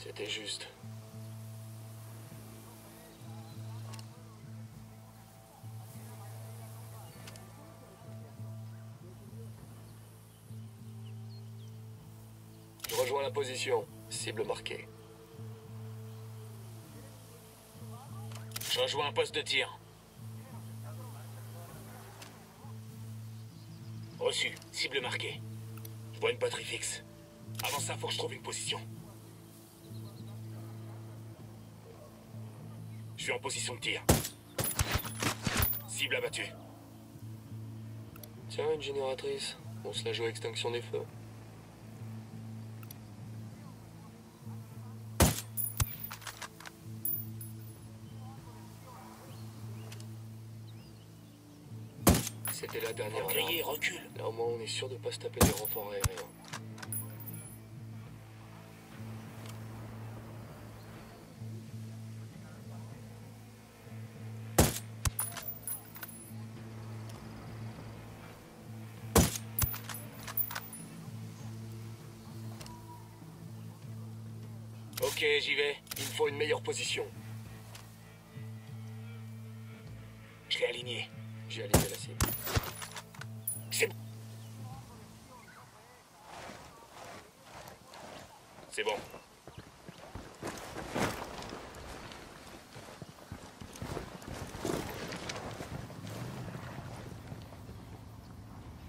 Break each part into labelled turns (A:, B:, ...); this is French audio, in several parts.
A: C'était juste. Je rejoins la position. Cible marquée.
B: Je rejoins un poste de tir. Reçu. Cible marquée. Je vois une batterie fixe. Avant ça, faut que je trouve une position. Je suis en position de tir. Cible abattue.
A: Tiens, une génératrice. On se la joue à extinction des feux. C'était la dernière
B: Grillé,
A: alarme.
B: recule.
A: Là au moins on est sûr de pas se taper des renforts aériens.
B: Ok, j'y vais.
A: Il me faut une meilleure position.
B: Je l'ai aligné.
A: J'ai aligné la cible.
B: C'est bon. C'est bon.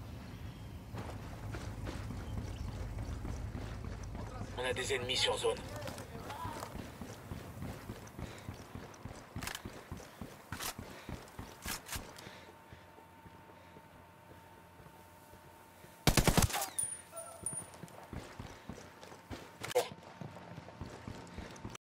B: On a des ennemis sur zone.